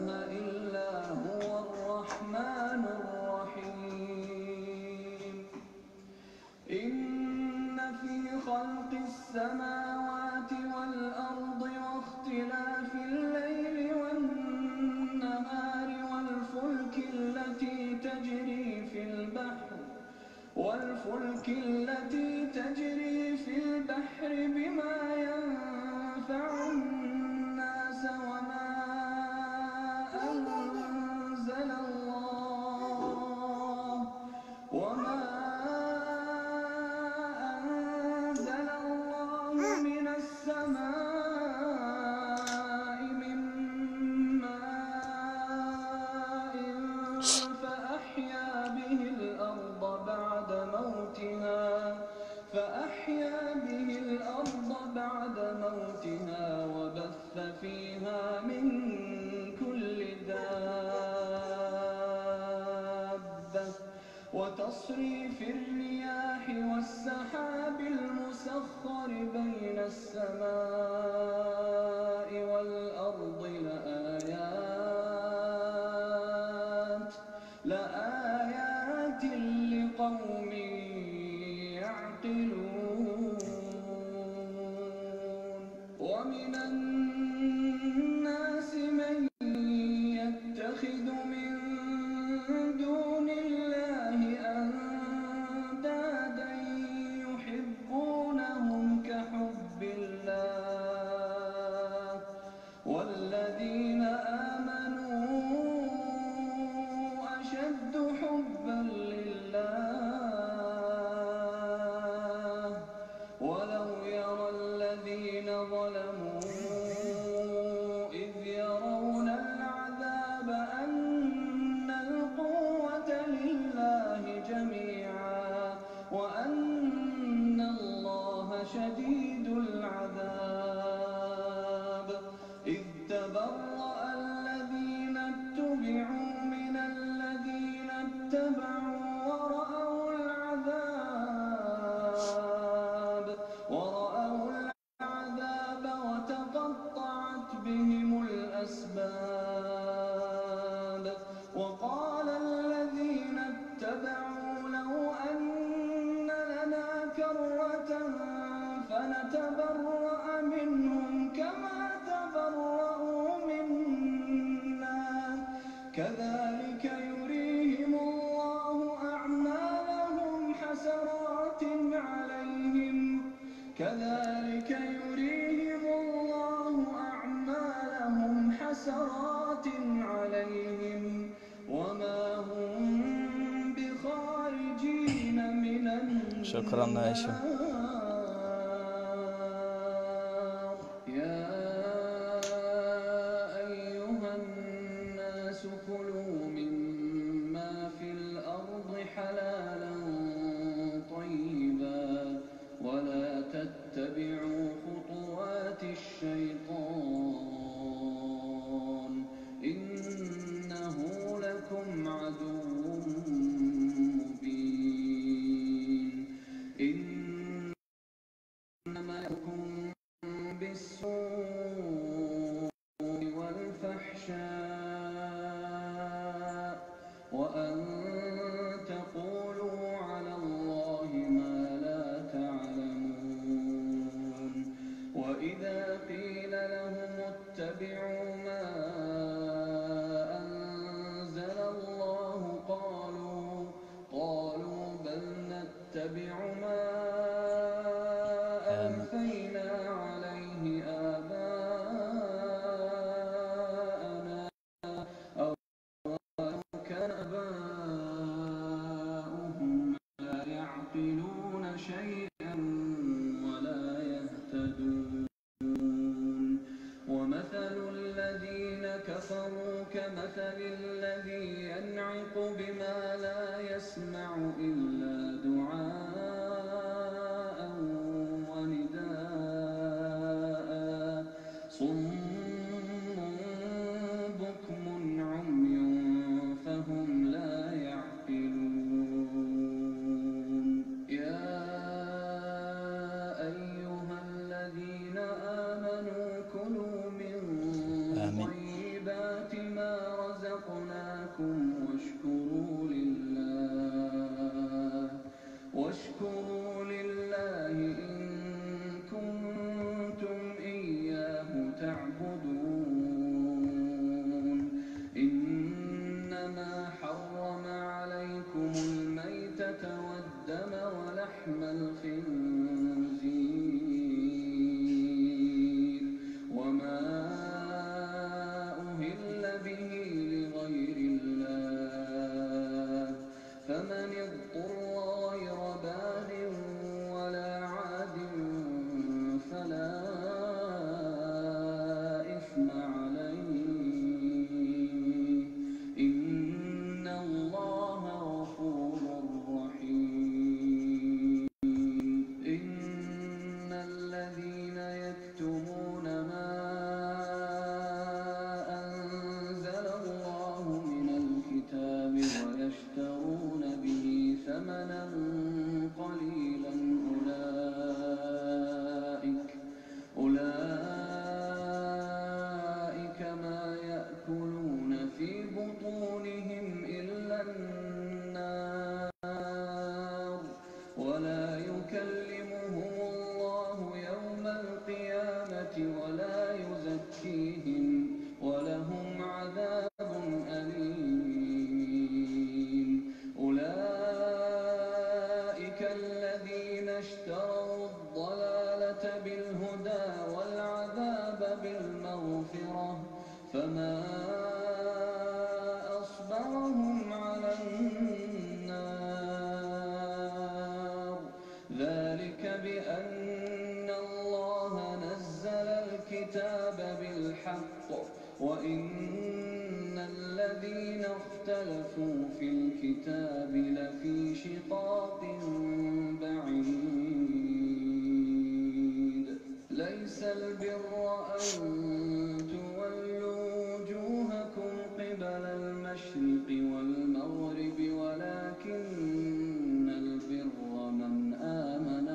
إلا هو الرحمن الرحيم إن في خلق السماوات والأرض واختلاف الليل والنهار والفلك التي تجري في البحر بما ينفع الناس وما أنزل الله من السماء من ماء فأحيا به الأرض بعد موتها وبث فيها من كل دابة وتصريف الرياح والسحاب المسخر بين السماء والأرض لآيات لقوم يعقلون ومن الناس من يتخذ من دون الله أندادا يحبونهم كحب الله والذين آمنوا أشد حبا لله ولو يرى الذين ظلموا إذ يرون العذاب أن القوة لله جميعا وأن الله شديد العذاب إذ تبرأ الذين اتبعوا من الذين اتبعوا ورأوا العذاب وتقطعت بهم الأسباب وقال الذين اتبعوا لو أن لنا كرة فنتبرأ منهم كما تبرأوا منا كذلك يريهم الله أعمالهم حسرات عليهم وما هم بخارجين من النار. شكرا هاشم. يا أيها الناس كلوا مما في الأرض حلالا طيبا ولا تتبعوا خطوات الشيطان إنه لكم عدو مبين إنما يأمركم بالسوء والفحشاء وأن تقولوا على الله ما لا تعلمون وإذا قيل لهم اتبعوا ما أنزل الله قالوا بل نتبع ما ألفينا عليه آباءنا أولو كان آباؤهم لا يعقلون شيئا ولا يهتدون ومثل الذين كفروا كمثل الذي ينعق بما لا يسمع إلا دعاء ونداء صم بكم عمي فهم لا يعقلون يا أيها الذين آمنوا كلوا من طيبات ما مما رزقناكم واشكروا لله إن كنتم إياه تعبدون. إنما حرم عليكم الميتة والدم ولحم الخنزير وما أهل به لغير الله، فمن اضطر غير باغ ولا عاد فلا إثم عليه، إن الله غفور رحيم. إن الذين يكتمون ما أنزل الله من الكتاب ويشترون به ثمنا قليلا أولئك ما يأكلون في بطونهم إلا النار، ولا يكلمهم الله يوم القيامة ولا يزكيهم ولهم عذاب أليم. أولئك الذين اشتروا الضلالة بالهدى والعذاب بالمغفرة، فما أصبرهم على النار. ذلك بأن الله نزل الكتاب بالحق وإن الذين اختلفوا في الكتاب لفي شقاق بعيد. ليس البر أن تولوا وجوهكم قبل المشرق والمغرب ولكن البر من آمن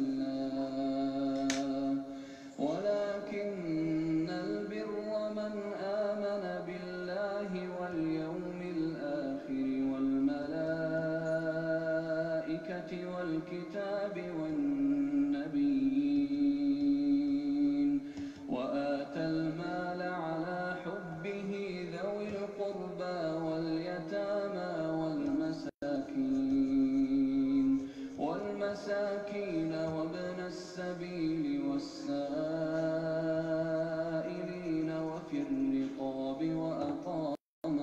بالله واليوم الآخر والملائكة والكتاب والنبيين، وآتى المال على حبه ذوي القربى واليتامى والمساكين وابن السبيل والسائلين وفي الرقاب وأقام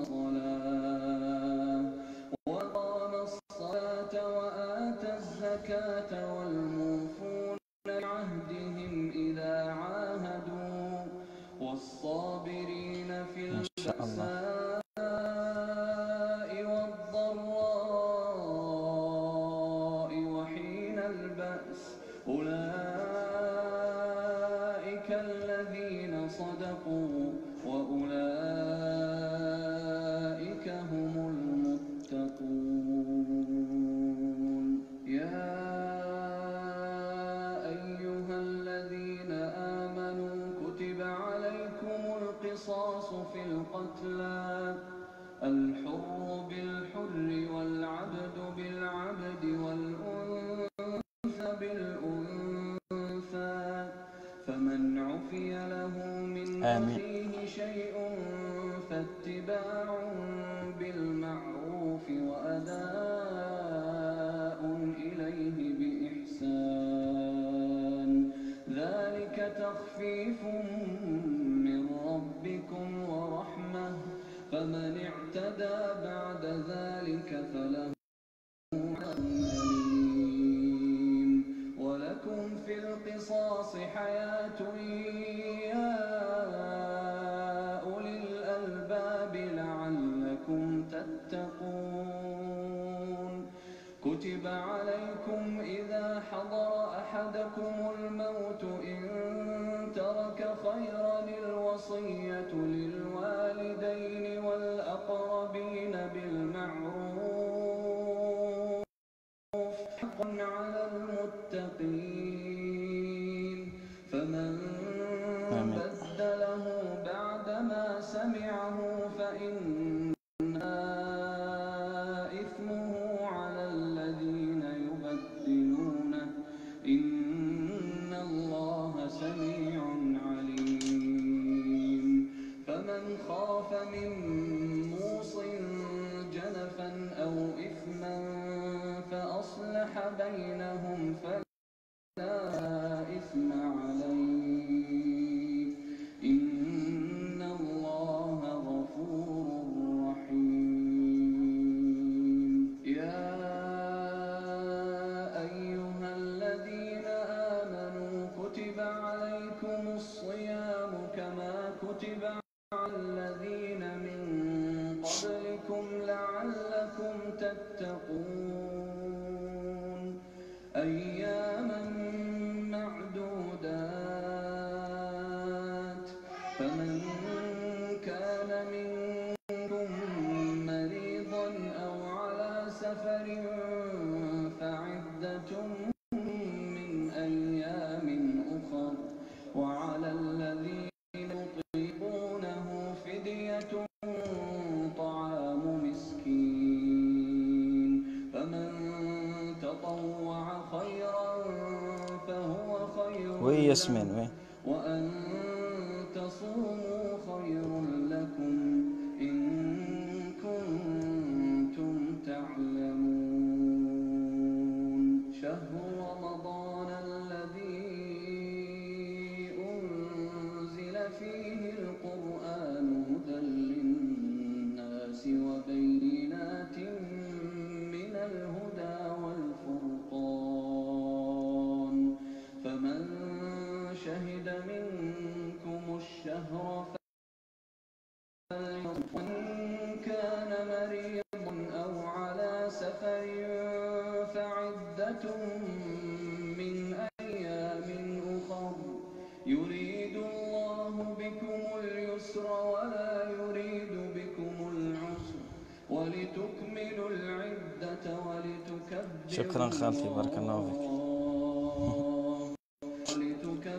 الصلاة وآتى الزكاة والموفون بعهدهم إذا عاهدوا والصابرين في البأساء والضراء وحين البأس، أولئك الذين صدقوا وأولئك هم المتقون. يا أيها الذين آمنوا كتب عليكم القصاص في القتلى، الحر بالحر والعبد بالعبد والأنثى بالأنثى، فمن عفي له من أخيه شيء فاتباع بالمعروف وأداء إليه بإحسان، ذلك تخفيف من ربكم ورحمة، فمن اعتدى بعد ذلك فله عذاب أليم. ولكم في القصاص حياة يا أولي الألباب لعلكم تتقون. كتب عليكم إذا حضر أحدكم الموت إن ترك خيرا الوصية للوالدين والأقربين بالمعروف، حقا على المتقين، فمن بدله بعدما سمعه فإن من موص جنفا أو إثما فأصلح بينهم فلا إثم عليه إن الله غفور رحيم. يا أيها الذين آمنوا كتب عليكم الصيام كما كتب على الذين من قبلكم لعلكم تتقون أياما معدودات فمن كان منكم مريضا أو على سفر فعدة من أيام أخر وعلى الذين يطيقونه فدية طعام مسكين فمن تطوع خيرا فهو خير له وأن تصوموا خير لكم إن كنتم تعلمون. شهر رمضان الذي أنزل فيه القرآن هدى للناس وبينات من الهدى والفرقان فمن شهد منكم الشهر فليصم ومن كان مريضا أو على سفر فعدة من أيام أخر يريد الله بكم اليسر ولا يريد بكم العسر ولتكملوا العدة ولتكبروا شكرا خالتي، بارك الله فيك.